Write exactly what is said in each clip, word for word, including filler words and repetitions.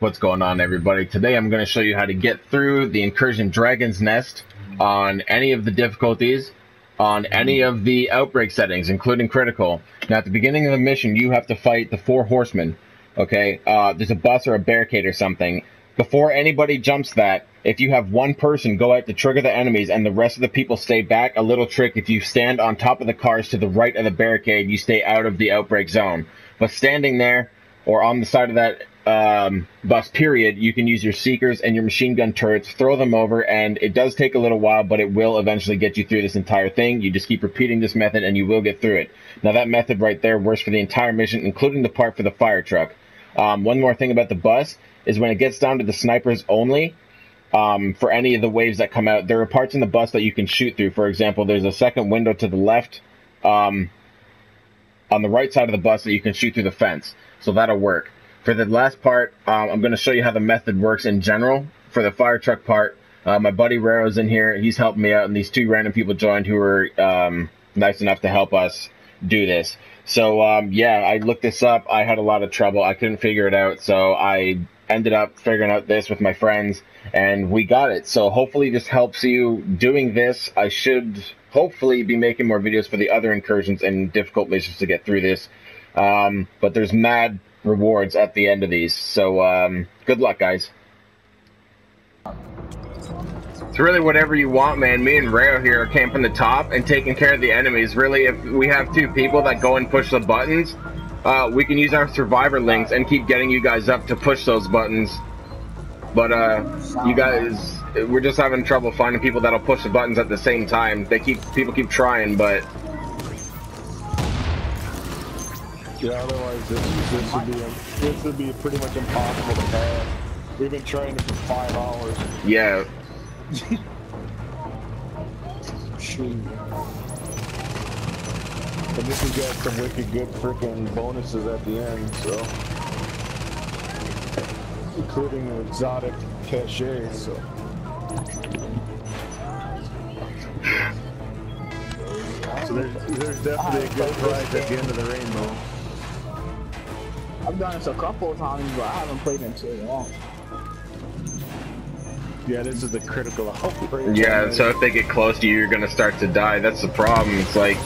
What's going on, everybody? Today I'm going to show you how to get through the Incursion Dragon's Nest on any of the difficulties, on any of the Outbreak settings, including critical. Now, at the beginning of the mission, you have to fight the four horsemen, okay? Uh, there's a bus or a barricade or something. Before anybody jumps that, if you have one person go out to trigger the enemies and the rest of the people stay back, a little trick: if you stand on top of the cars to the right of the barricade, you stay out of the Outbreak zone. But standing there or on the side of that um, bus period, you can use your seekers and your machine gun turrets, throw them over, and it does take a little while, but it will eventually get you through this entire thing. You just keep repeating this method and you will get through it. Now, that method right there works for the entire mission, including the part for the fire truck. Um, one more thing about the bus is when it gets down to the snipers only, um, for any of the waves that come out, there are parts in the bus that you can shoot through. For example, there's a second window to the left um, on the right side of the bus that you can shoot through the fence. So that'll work. For the last part, um, I'm going to show you how the method works in general. For the fire truck part, uh, my buddy Raro's in here. He's helping me out, and these two random people joined who were um, nice enough to help us do this. So, um, yeah, I looked this up. I had a lot of trouble. I couldn't figure it out, so I ended up figuring out this with my friends, and we got it. So hopefully this helps you doing this. I should hopefully be making more videos for the other incursions and difficult missions to get through this. Um, but there's mad rewards at the end of these, so um, good luck, guys. It's really whatever you want, man. Me and Rayo here are camping the top and taking care of the enemies. Really, if we have two people that go and push the buttons, uh, we can use our survivor links and keep getting you guys up to push those buttons. But uh, you guys, we're just having trouble finding people that'll push the buttons at the same time. They keep people keep trying, but yeah, otherwise this, this would be this would be pretty much impossible to pass. We've been trying it for five hours. Yeah. Shoot. And this has got some wicked good freaking bonuses at the end, so including an exotic cachet. So so there's there's definitely a good prize at the end of the rainbow. I've done this a couple of times, but I haven't played in too long. Yeah, this is the critical outbreak. Yeah, so if they get close to you, you're gonna start to die. That's the problem. It's like,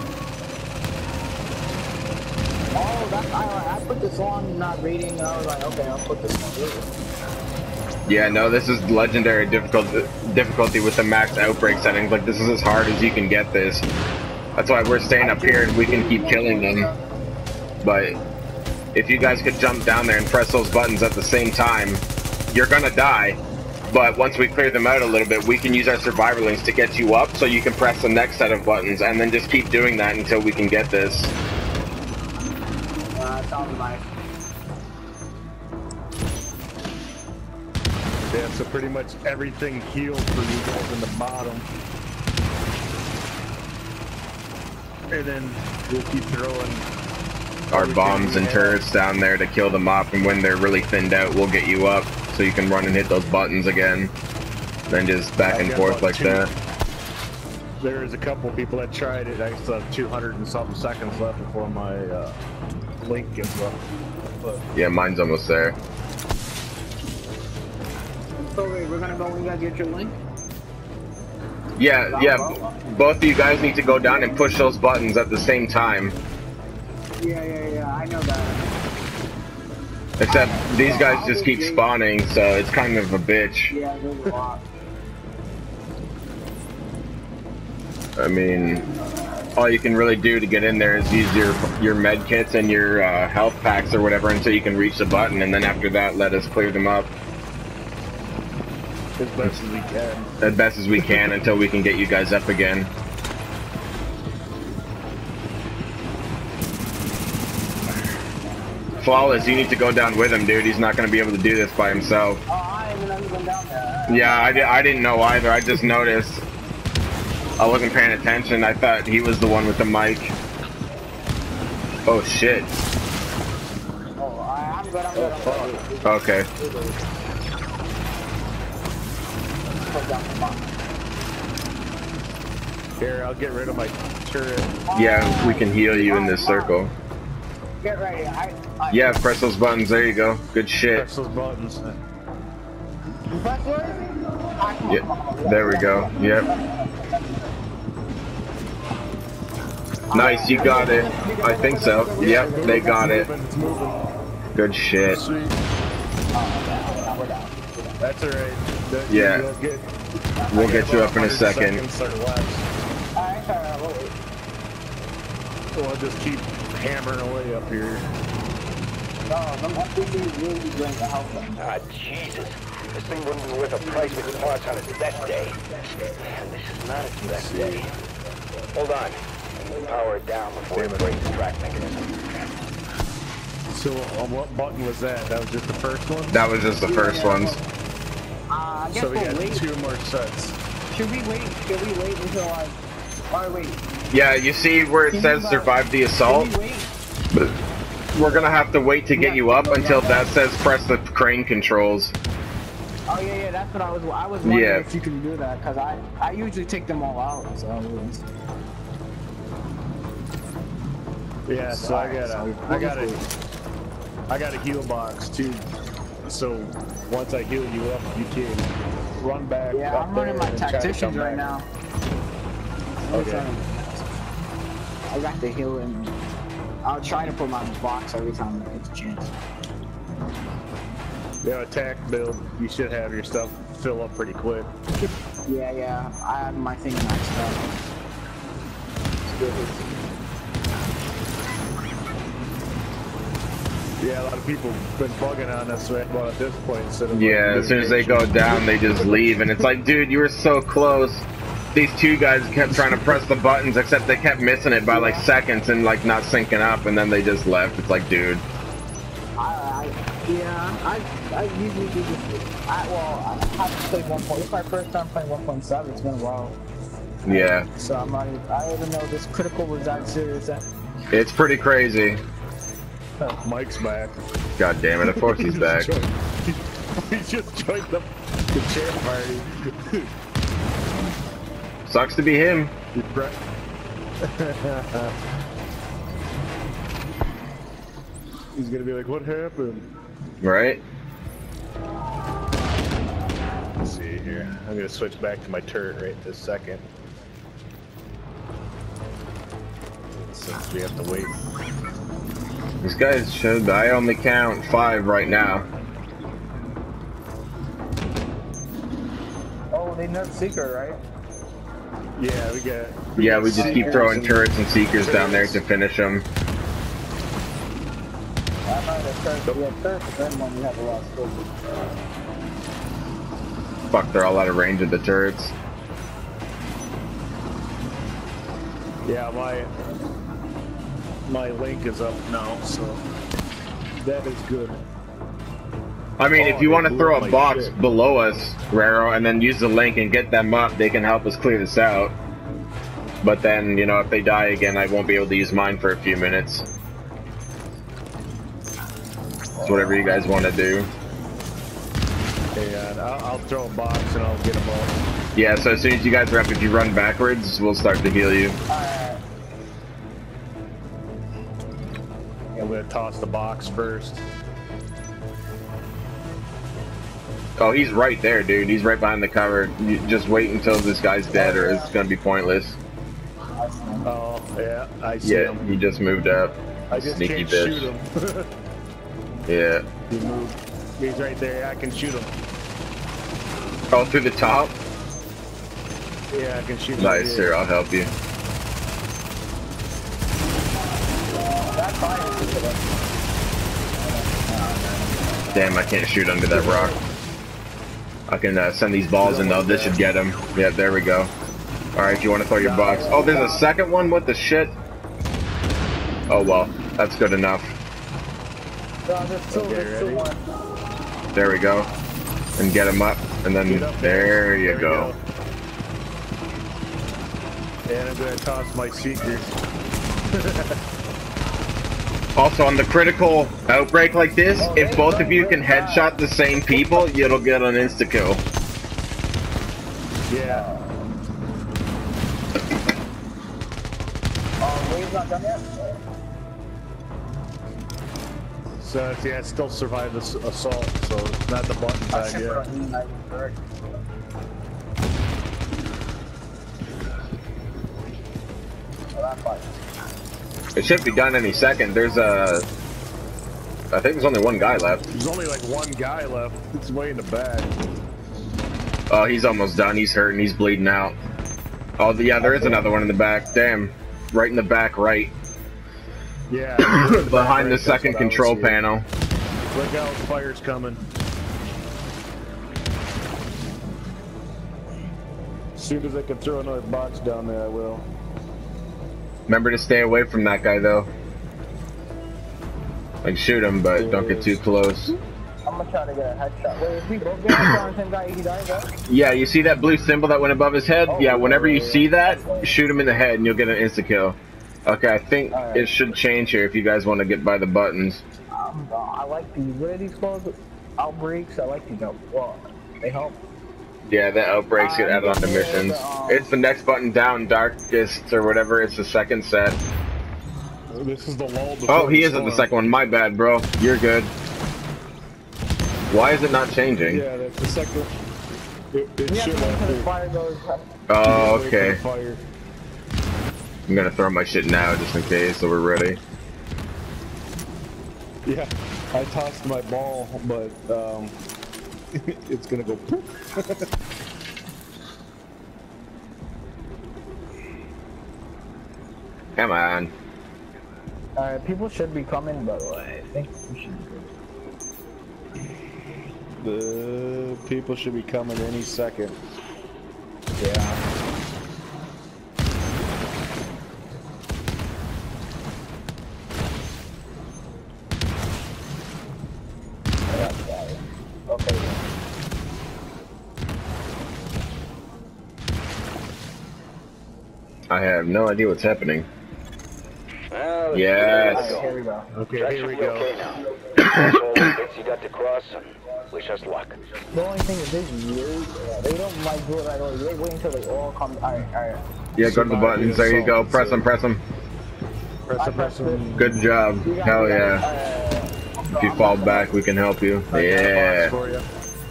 oh, that's, I, I put this on, not reading. I was like, okay, I'll put this on reading. yeah, no, this is legendary difficulty difficulty with the max outbreak settings. Like, this is as hard as you can get this. That's why we're staying up here and we can keep killing them. But if you guys could jump down there and press those buttons at the same time, you're gonna die. But once we clear them out a little bit, we can use our survivor links to get you up so you can press the next set of buttons, and then just keep doing that until we can get this. Uh, sounds nice. Yeah, so pretty much everything healed for you guys in the bottom. And then we'll keep throwing Our bombs and turrets down there to kill them off, and when they're really thinned out, we'll get you up so you can run and hit those buttons again. Then just back and forth like that. There is a couple people that tried it. I still have two hundred and something seconds left before my uh, link gets up. But yeah, mine's almost there. So wait, we're gonna go when you guys get your link? Yeah, yeah, both of you guys need to go down and push those buttons at the same time. Yeah, yeah, yeah, I know that. Except these guys just keep spawning, so it's kind of a bitch. Yeah, there's a lot. I mean, all you can really do to get in there is use your your med kits and your uh, health packs or whatever until you can reach the button, and then after that, let us clear them up. As best as we can. As best as we can until we can get you guys up again. Flawless, you need to go down with him, dude. He's not going to be able to do this by himself. Oh, I didn't even know down there. Yeah, I, di I didn't know either. I just noticed. I wasn't paying attention. I thought he was the one with the mic. Oh, shit. Oh, I, I'm good, I'm good, I'm good. Okay. Here, I'll get rid of my turret. Yeah, we can heal you in this circle. Get ready. I, I, Yeah, press those buttons. There you go. Good shit. Press those buttons. You press yours? Ah, come on, come on, come on. Yeah, there we go. Yep. Nice, you got it. I think so. Yep, they got it. It's moving. Good shit. Sweet. That's alright. That- Yeah. you'll get- We'll I get got you about up in a one hundred second. seconds or less. Alright, alright, we'll wait. So I'll just keep hammering away up here. No, them F P Cs really bring the health up. Ah, Jesus. This thing wouldn't be worth a price with parts on its best day. And this is not its best day. Hold on. We'll power it down before it breaks the track mechanism. So on what button was that? That was just the first one? That was just the first ones. Uh, I guess So we we'll got wait. two more sets. Should we wait? Should we wait until like... Alright, wait. Yeah, you see where it says survive the assault? Should we wait? But we're gonna have to wait to get you up until that says press the crane controls. Oh yeah, yeah, that's what I was. I was wondering Yeah. if you can do that because I, I usually take them all out. So. Yeah, so I got a, I got a, I got a heal box too. So once I heal you up, you can run back. Yeah, up I'm running there my and try to tacticians come right back. now. Okay. I got the heal and I'll try to put my box every time I get the chance. Yeah, attack build. You should have your stuff fill up pretty quick. Yeah, yeah, I have my thing maxed out. Yeah, a lot of people have been bugging on us right about at this point. Instead of Yeah, as soon as they go down, they just leave, and it's like, dude, you were so close. These two guys kept trying to press the buttons, except they kept missing it by like seconds and like not syncing up, and then they just left. It's like, dude. I, I, yeah, I, I usually do this. I, well, I haven't played one point. It's my first time playing one point seven. It's been a while. Yeah, So I'm not even, I didn't know this critical was that serious. That, it's pretty crazy. Mike's back. God damn it! Of course he's back. He just joined the, the chair party. Sucks to be him. He's gonna be like, what happened? Right? Let's see here. I'm gonna switch back to my turret right this second. Since we have to wait. These guys should. I only count five right now. oh, they nerfed Seeker, right? Yeah, we got. Yeah, we just keep throwing turrets and seekers down there to finish them. I know the turret, we have turret, but then when we have a lot of scope. Fuck, they're all out of range of the turrets. Yeah, my my link is up now, so that is good. I mean, Oh, if you they want to blew throw up a my box shit. below us, Raro, and then use the link and get them up, they can help us clear this out. But then, you know, if they die again, I won't be able to use mine for a few minutes. It's whatever you guys want to do. And I'll, I'll throw a box and I'll get them all. Yeah, so as soon as you guys are up, if you run backwards, we'll start to heal you. Alright. I'm gonna toss the box first. Oh, he's right there, dude. He's right behind the cover. You just wait until this guy's dead or it's gonna be pointless. Oh, yeah, I see Yeah, him. he just moved up. I just Sneaky can't bitch. shoot him. Yeah. He moved. He's right there. I can shoot him. Oh, through the top? Yeah, I can shoot him. Nice, here. here, I'll help you. That's fine. Damn, I can't shoot under that rock. I can uh, send these balls in though. This should get him. Yeah, there we go. Alright, if you want to throw your box. Oh, there's a second one? What the shit? Oh, well. That's good enough. No, there's two, Okay, there's two ready? one. There we go. And get him up. And then Get up there you we go. And I'm gonna toss my seekers. Also, on the critical outbreak like this, if both of you can headshot the same people, it'll get an insta-kill. Yeah. Oh, wave's not done yet? it's, uh, yeah, it still survived this assault, so it's not the button side yet. It should be done any second. There's a... I think there's only one guy left. There's only like one guy left. It's way in the back. Oh, he's almost done. He's hurting. He's bleeding out. Oh, yeah, there is another one in the back. Damn. Right in the back, right. Yeah. Behind the second control panel. Look out, fire's coming. As soon as I can throw another box down there, I will. Remember to stay away from that guy, though. Like, shoot him, but don't get too close. I'm gonna try to get a headshot. Wait, if we both get a headshot on the same guy, he died, though? Yeah, you see that blue symbol that went above his head? Oh, yeah, whenever you yeah, see that, yeah. shoot him in the head and you'll get an insta-kill. Okay, I think right. it should change here if you guys want to get by the buttons. Um, uh, I like these. What are these called? Outbreaks? I like these. Well, they help. Yeah, the outbreaks get Um, added on to yeah, missions. the, um, It's the next button down, darkest or whatever. It's the second set. This is the lull before Oh, he the is at the storm. second one. My bad, bro. You're good. Why is it not changing? Yeah, that's the second. It, it We have should to wait have until the to. fire goes. Oh, Wait for okay. the fire. I'm gonna throw my shit now just in case, so we're ready. Yeah, I tossed my ball, but um, it's gonna go poof. Come on. Alright, people should be coming, but I think we should be good. The people should be coming any second. Yeah. Okay. I have no idea what's happening. Well, Yes. Alright, here we go. Okay, Track here should we be go. okay now. That's all the bits you got to cross, and wish us luck. The only thing is this year, they don't like do it right away. They wait until they all come. Alright, alright. Yeah, go to the buttons. There you go. Press them, press them. Press the press them. Good job. You got- Hell you got- yeah. uh, If you fall back, we can help you. I got a Yeah. box for you.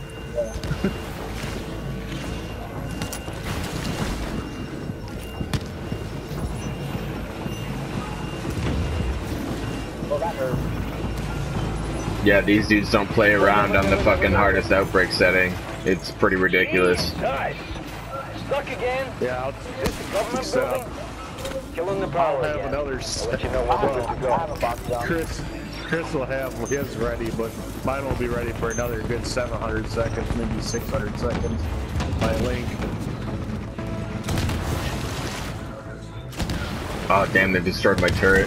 Well, that hurt. Yeah, these dudes don't play around on the fucking hardest outbreak setting. It's pretty ridiculous. Nice. Stuck again? Yeah, I'll, Is this the government So- building? Killing the I'll power have again. another. I'll s- let you know I when we're have, good to I have go. a box down. Chris, Chris will have his ready, but mine will be ready for another good seven hundred seconds, maybe six hundred seconds. My link. Oh, damn, they destroyed my turret.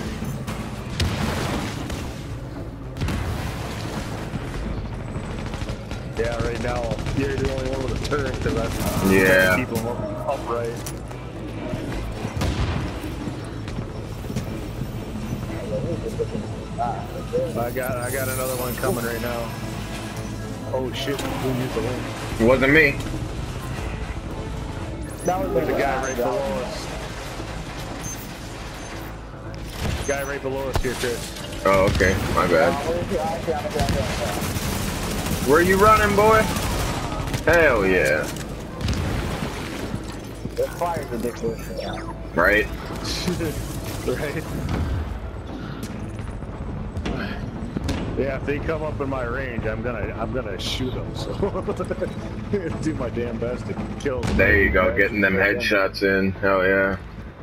Yeah, right now you're the only one with a turret because I'm Yeah. keep them up, upright. I got I got another one coming right now. Oh shit! Who used the link? It wasn't me. That was There's a guy right below us. Guy right below us here, Chris. Oh, okay. My bad. Where you running, boy? Hell yeah. The fire's ridiculous. Right? Right? Yeah, if they come up in my range, I'm gonna I'm gonna shoot them. So do my damn best to kill them. There you go, getting them headshots in. Hell yeah.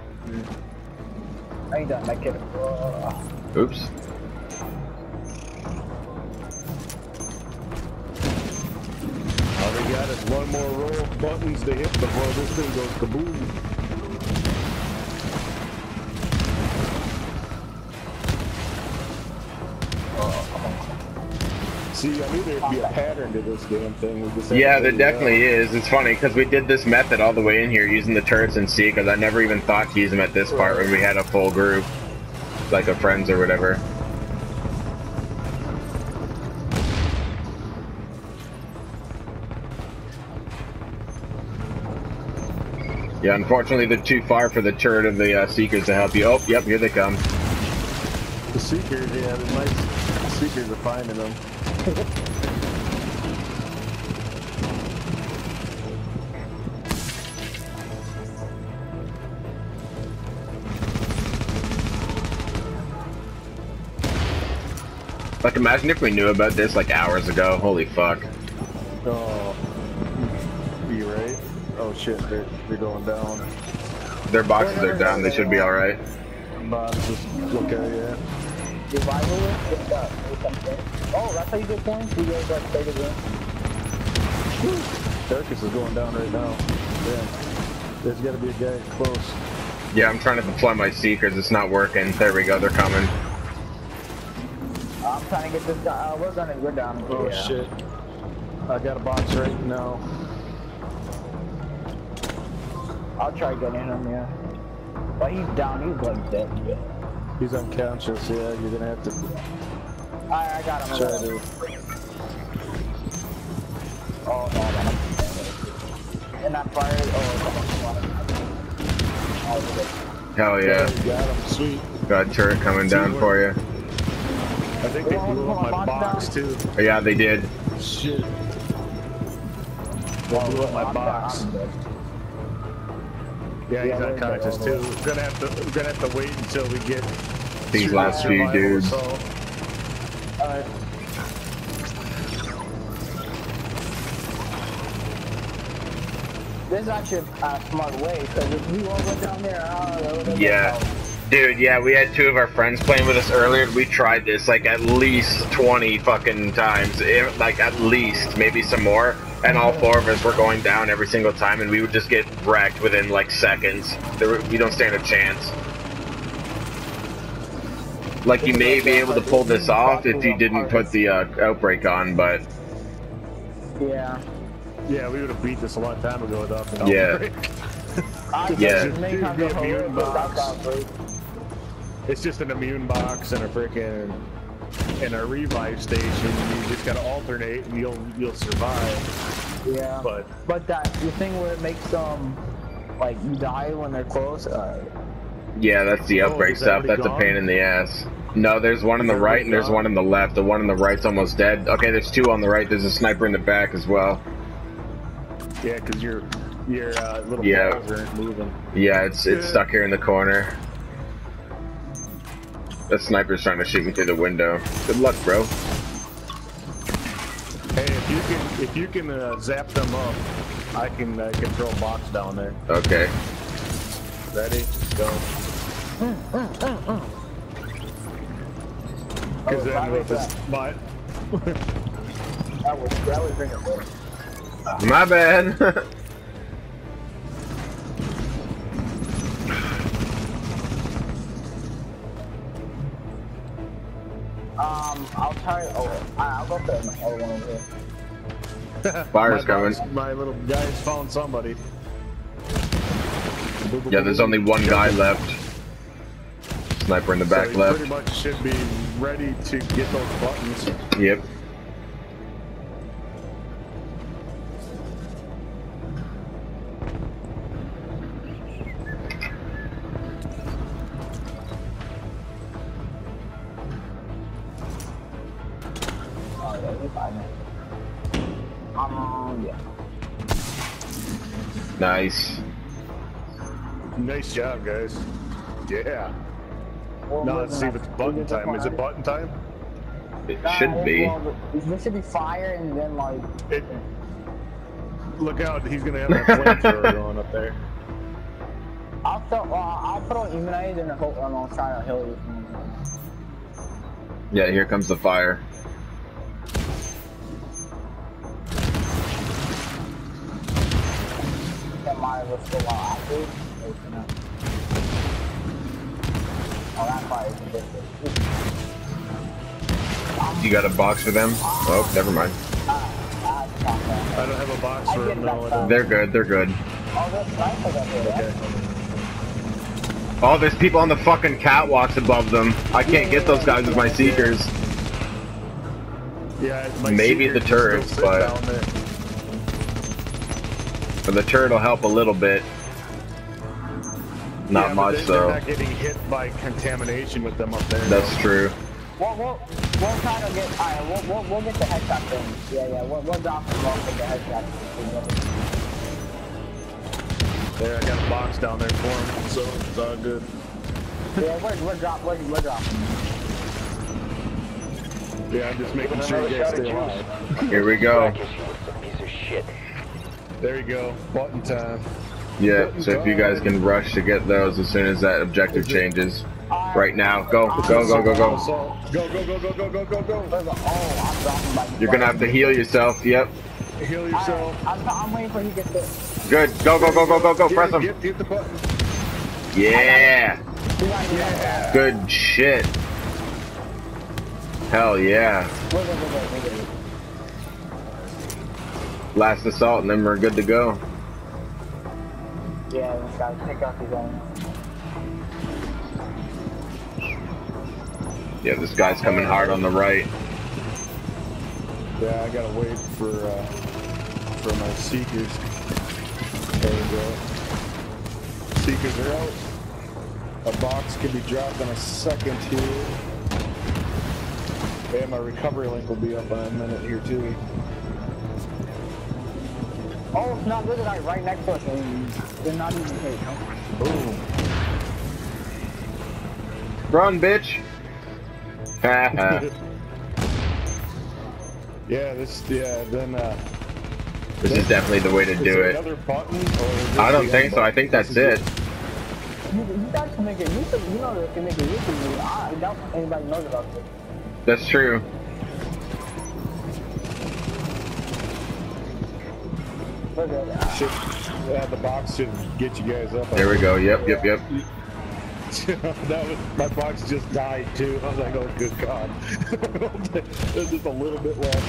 I ain't done that kid. Oops. All we got is one more row of buttons to hit before this thing goes kaboom. See, I knew there'd be a pattern to this damn thing. We just had Yeah, to there figure it out. definitely is. It's funny because we did this method all the way in here using the turrets in C because I never even thought to use them at this part when we had a full group, like a friends or whatever. Yeah, unfortunately they're too far for the turret of the uh, Seekers to help you. Oh, yep, here they come. The Seekers, yeah, the nice Seekers are finding them. Like, imagine if we knew about this like hours ago. Holy fuck. Oh, you right? Oh shit, they're they're going down. Their boxes are down. They should be all right. Bob, just look at it. Revival with that. Oh, that's how you get points. You guys like play the game. Circus is going down right now. Yeah, there's got to be a guy close. Yeah, I'm trying to deploy my seekers. It's not working. There we go. They're coming. I'm trying to get this guy. Uh, we're gonna. We're down. Oh yeah. shit! I got a box right now. I'll try getting him. Yeah. But he's down. He's like dead. Yeah. He's unconscious. Yeah, you're gonna have to. Alright, I got him. I Try got to. him. Oh no, no, no. And that fire. Oh, oh, Hell yeah. Yeah, you got him. Sweet. Got a turret coming down for you. I think they blew up my box too. Oh, yeah, they did. Shit. They blew up my box. Yeah, he's unconscious too. We're gonna have to. We're gonna have to wait until we get These last few dudes. Alright. This is actually a smart way, because if we all went down there, oh, Yeah. Dude, yeah, we had two of our friends playing with us earlier. We tried this like at least twenty fucking times. If, like at least, maybe some more. And all four of us were going down every single time, and we would just get wrecked within like seconds. There were, we don't stand a chance. Like, you may be able to pull this off if you didn't put the uh, outbreak on, but... Yeah. Yeah, we would have beat this a long time ago without the outbreak. Yeah. Yeah. It's just an immune box and a freaking and a revive station. You just gotta alternate, and you'll you'll survive. Yeah. But but that the thing where it makes them like you die when they're close. Uh, Yeah, that's the outbreak oh, stuff. That's gone? a pain in the ass. No, there's one on the right and there's gone? one on the left. The one on the right's almost dead. Okay, there's two on the right. There's a sniper in the back as well. yeah, because your your uh, little Yeah. balls aren't moving. Yeah, it's it's stuck here in the corner. The sniper's trying to shoot me through the window. Good luck, bro. Hey, if you can if you can uh, zap them up, I can uh, can throw a box down there. Okay. Ready? Go. Because then with this, my that was that was bring it forward. My bad. Um, I'll try. Oh, I'll go for the other one over here. Fire's my coming. box, my little guys found somebody. Yeah, there's only one guy left. Sniper in the back so left. Pretty much should be ready to get those buttons. Yep. Oh, yeah, we're fine. Um, yeah. Nice. Nice job, guys. Yeah. Well, Now we're let's see if gonna- it's button we're gonna time. Is it fire. button time? It Uh, should be. Well, this should be fire and then like. It, look out, he's gonna have that flamethrower going up there. I'll throw. Uh, I'll throw immunize and hope I'm gonna try to heal you. Yeah, here comes the fire. That might was still active. Oh, that fire is ridiculous. You got a box for them? Oh, never mind. Ah, ah, stop that. I don't have a box I for get him that now. I stuff. don't. They're good, they're good. Oh, there's snipers up here. Okay. Oh, there's people on the fucking catwalks above them. I can't get those guys with my seekers. Yeah, my Maybe seeker the can still turrets, sit but- down there. But the turret will help a little bit. Not Yeah, but much they- though. They're not getting hit by contamination with them up there. That's true. We'll, we'll, we'll try to get, alright, we'll, we'll, we'll get the headshot thing. Yeah, yeah, we'll, we'll drop them off with the headshot thing. There, I got a box down there for him, so it's all good. Yeah, we're, we're, drop, we're, we're dropping. Yeah, I'm just making sure you guys stay alive. Here we go. Piece of shit. There you go, button time. Yeah, Button so if you guys can rush to get those as soon as that objective changes. Right now. Go, go, go, go, go. Go, go, go, go, go, go, go, go. Oh, I'm dropping by You're gonna have to heal yourself. Yep. Heal yourself. Right, I'm, I'm waiting for you to get this. Good. Go, go, go, go, go, go. Get, Press them. Get, get the button. Yeah. Yeah. Good shit. Hell yeah. Wait, wait, wait, wait, wait, wait. Last assault and then we're good to go. Yeah, we gotta pick up his own. Yeah, this guy's coming hard on the right. Yeah, I gotta wait for uh, for my seekers. There we go. Seekers are out. A box can be dropped in a second here. And my recovery link will be up in a minute here too. Oh, it's not, look at that right next to us. They're not even hit. Boom. Run, bitch. Haha. Yeah, this, yeah, then, uh... This is definitely the way to is do there it. another button? Or is I don't this think the so. I button? think that's This it. is You, you guys can make it YouTube. You know they can make it YouTube. I doubt anybody knows about this. That's true. Look at that. Should, yeah, the box should get you guys up. There we go. Yep, yep, yep. That was, my box just died too. I was like, oh good god. There's just a little bit left.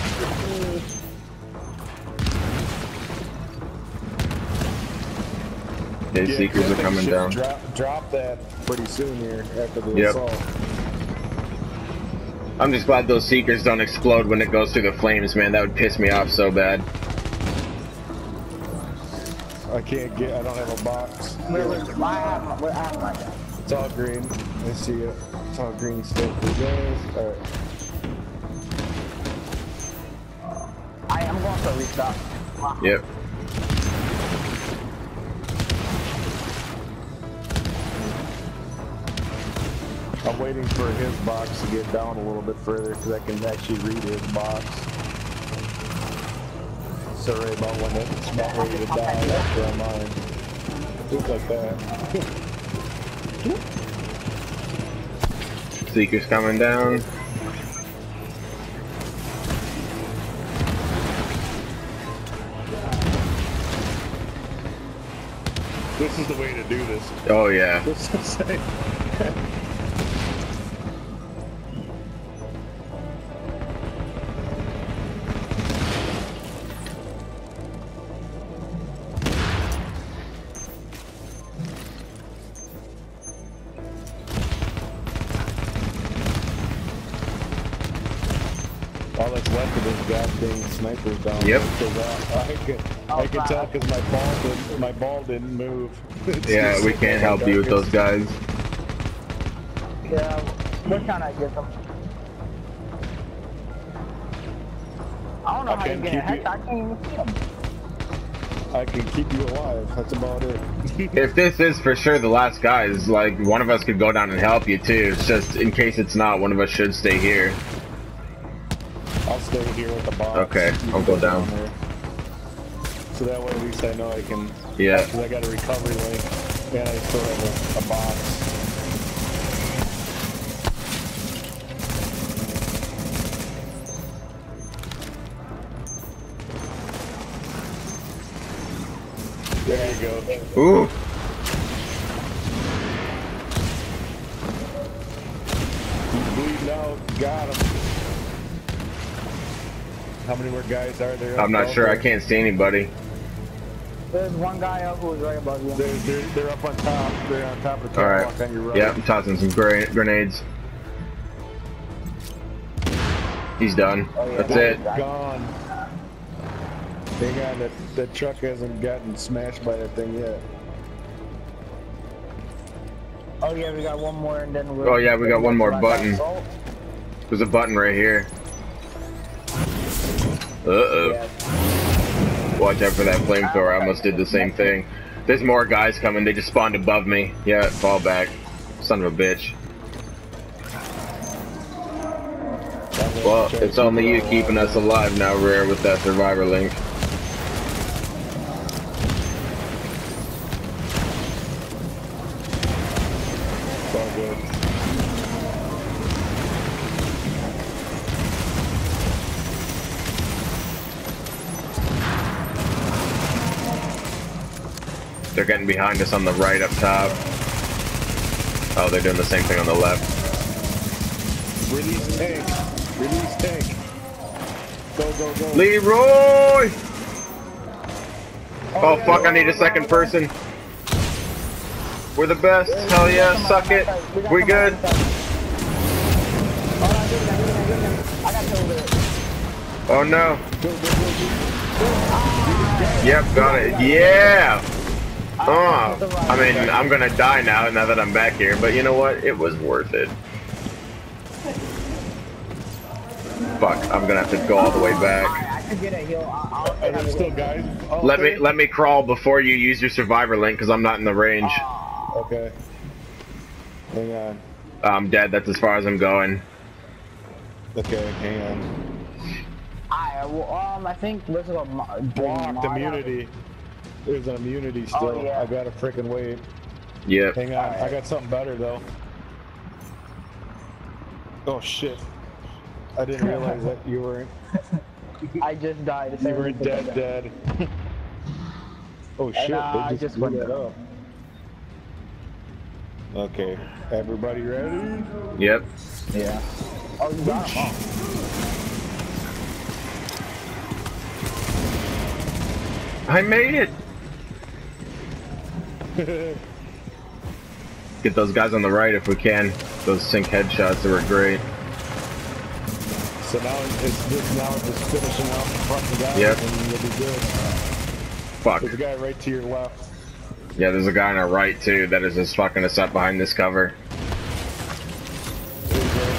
Okay, Yeah, seekers that are thing coming should down. Drop, drop that pretty soon here after the Yep. assault. I'm just glad those seekers don't explode when it goes through the flames, man. That would piss me off so bad. I can't get, I don't have a box. Where, where, I have, where, I have my guy. It's all green. I see it. It's all green still for you guys. Alright. I am going for a restock. Wow. Yep. I'm waiting for his box to get down a little bit further because I can actually read his box. So right about when it's about ready to die after I'm mine. Just like that. Seekers coming down. This is the way to do this. Oh yeah. This is the all that's left of this goddamn sniper's down. Yep. Because I, I can, I can tell because my ball didn't, my ball didn't move. It's Yeah, just we sitting can't there help you with those guys. Yeah, we're trying to get them. I don't know I how you can get a keep heck. you- I can't even see them. I can keep you alive. That's about it. If this is for sure the last guys, like one of us could go down and help you too. It's just in case it's not, one of us should stay here. I'll stay here with the box. Okay, You I'll can go down. there. So that way at least I know I can. Yeah. Because I got a recovery link and I still have a, a box. There you go. Ooh. He's bleeding out. Got him. How many more guys are there? I'm not up sure. I there? can't see anybody. There's one guy up who's right above you. They're, they're, they're up on top. They're on top of the All catwalk right. on your right. Yeah, I'm tossing some gra grenades. He's done. Oh, yeah, That's that it. is right. Gone. Hang on, that, that truck hasn't gotten smashed by that thing yet. Oh yeah, we got one more and then we're... Oh, yeah, we got one more button. Assault. There's a button right here. Uh-oh. Yeah. Watch out for that flamethrower. I almost did the same thing. There's more guys coming. They just spawned above me. Yeah, fall back. Son of a bitch. Well, it's only you keeping us alive now, Rare, with that survivor link. It's all good. They're getting behind us on the right up top. Oh, they're doing the same thing on the left. Release tank. Release tank. Go, go, go. Leroy! Oh, fuck, I need a second person. We're the best. Hell yeah, suck it. We good. Oh no. Yep, got it. Yeah! Oh, I mean, I'm gonna die now, now that I'm back here, but you know what? It was worth it. Fuck, I'm gonna have to go all the way back. I could get a heal. I'll, Are there still guys? Oh, Let okay. me let me crawl before you use your survivor link, because I'm not in the range. Okay. Hang on. I'm dead, that's as far as I'm going. Okay, hang on. I, well, um, I think this is a Blocked immunity. There's an immunity still. Oh, yeah. I gotta freaking wait. Yep. Hang on, I got something better though. Oh shit. I didn't realize that you weren't. I just died. You weren't dead, dead. Oh shit, And, uh, they I just, just blew went that down. up. Okay, everybody ready? Yep. Yeah. Oh, you got him. I made it! Get those guys on the right if we can. Those sync headshots, they were great. So now it's just now it's just finishing out the front of the guys, Yep. and you'll be good. Fuck. There's a guy right to your left. Yeah, there's a guy on our right too that is just fucking us up behind this cover. There you go.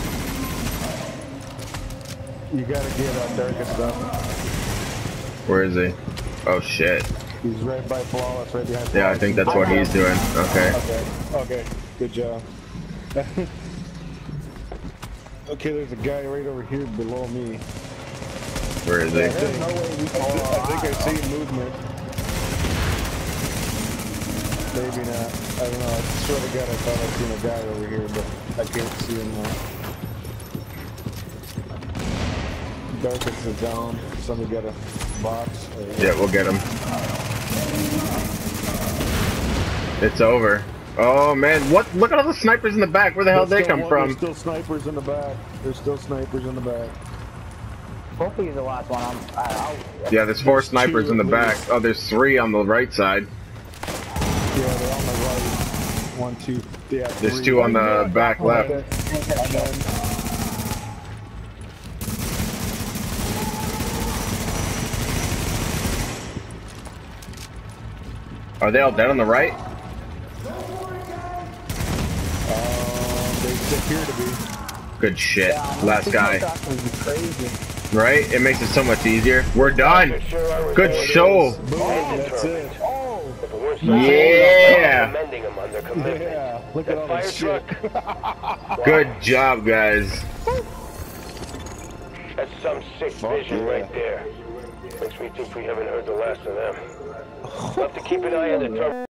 You gotta get out there and get stuff. Where is he? Oh shit. He's right by Flawless, right behind Flawless. Yeah, I think that's what he's doing. Okay. Okay, okay, good job. Okay, there's a guy right over here below me. Where is I he? think, no way we can- I think I see movement. Maybe not. I don't know. I swear to God, I thought I seen a guy over here, but I can't see him now. Darkness is down. Somebody got a box. Or... Yeah, we'll get him. It's over. Oh man, what? Look at all the snipers in the back. Where the hell There's they still come one- from? There's still snipers in the back. There's still snipers in the back. Hopefully he's the last one. I'm, I, I'll, Yeah, there's four There's snipers two in the at back. least. Oh, there's three on the right side. Yeah, they're on the right. One, two, yeah. There's three. two on the back left. And then, Are they all dead on the right? um, they appear to be. Good shit. yeah, Last guy. Crazy. Right? It makes it so much easier. We're done. Good There it show. is. Boom, that's it. Oh! If it weren't so Yeah. commending them on their commitment. Yeah, look at That all fire this shit. truck. Good job, guys. That's some sick Fuck vision yeah. right there. Makes me think we haven't heard the last of them. We'll have to keep an eye on the terminal.